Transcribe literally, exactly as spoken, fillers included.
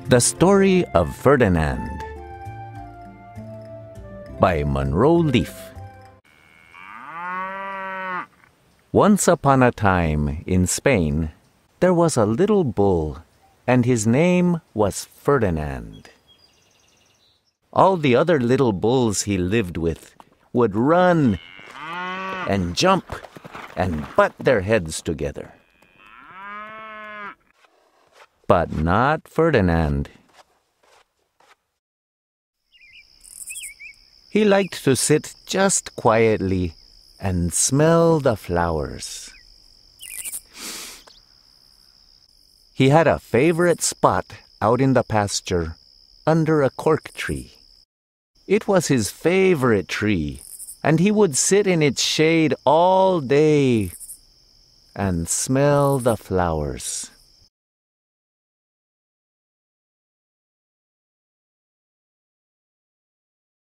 The Story of Ferdinand by Munro Leaf. Once upon a time in Spain, there was a little bull, and his name was Ferdinand. All the other little bulls he lived with would run and jump and butt their heads together. But not Ferdinand. He liked to sit just quietly and smell the flowers. He had a favorite spot out in the pasture under a cork tree. It was his favorite tree, and he would sit in its shade all day and smell the flowers.